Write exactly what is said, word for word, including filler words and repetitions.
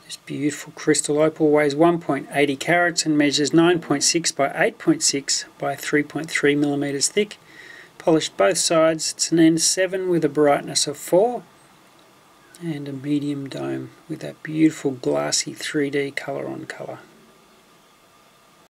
This beautiful crystal opal weighs one point eight zero carats and measures nine point six by eight point six by three point three millimeters thick. Polished both sides. It's an N seven with a brightness of four and a medium dome with that beautiful glassy three D colour on colour.